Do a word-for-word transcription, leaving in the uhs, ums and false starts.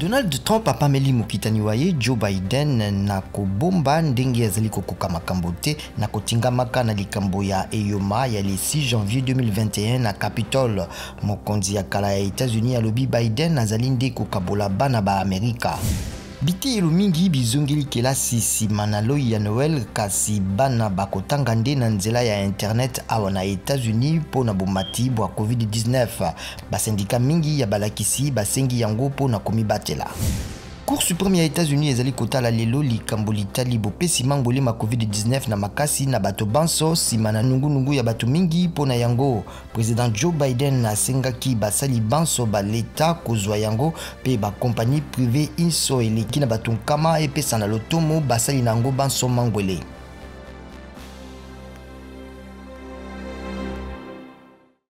Donald Trump apameli mokitani waye Joe Biden na kobomba ndenge azali kokoka makambo te na kotingamaka na likambo ya eyoma ya le six janvier deux mille vingt et un na Capitole. Mokonzi ya kala ya Etats-Unis alobi Biden azali nde kokabola bana ba Amerika. Biteyelo mingi bizongeli kela sisi manaloi ya Noël kasi bana bakotanga nde na nzela ya internet awa na Etats-Unis po na bomati bwa covid dix-neuf. Basendika mingi ya balakisi basengi yango po na komibatela. Cour suprême ya Etats-Unis ezali kotala lelo likambo litali bopesi mangwele ma covid dix-neuf na makasi na bato banso sima na nungu nungu ya bato mingi po na yango. Président Joe Biden asengaki basali banso ba leta kozwa yango pe ba compagnie privée inso eleki na bato nkama epesa na lotomo basali nango banso mangwele.